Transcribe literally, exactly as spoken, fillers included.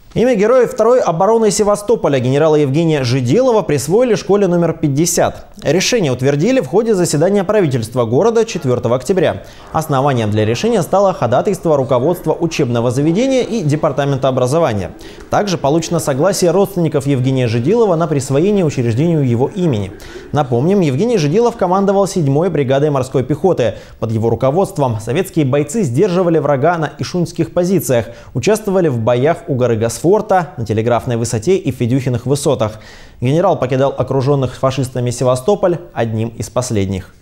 Имя героя второй обороны Севастополя генерала Евгения Жиделова присвоили школе номер пятьдесят. Решение утвердили в ходе заседания правительства города четвёртого октября. Основанием для решения стало ходатайство руководства учебного заведения и департамента образования. Также получено согласие родственников Евгения Жиделова на присвоение учреждению его имени. Напомним, Евгений Жиделов командовал седьмой бригадой морской пехоты. Под его руководством советские бойцы сдерживали врага на ишунских позициях, участвовали в боях у горы Гасфорта, на Телеграфной высоте и Федюхиных высотах. Генерал покидал окруженных фашистами Севастополь одним из последних.